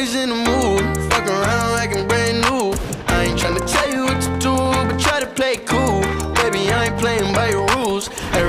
always in the mood. Fuck around like I'm brand new. I ain't tryna tell you what to do, but try to play it cool. Baby, I ain't playing by your rules.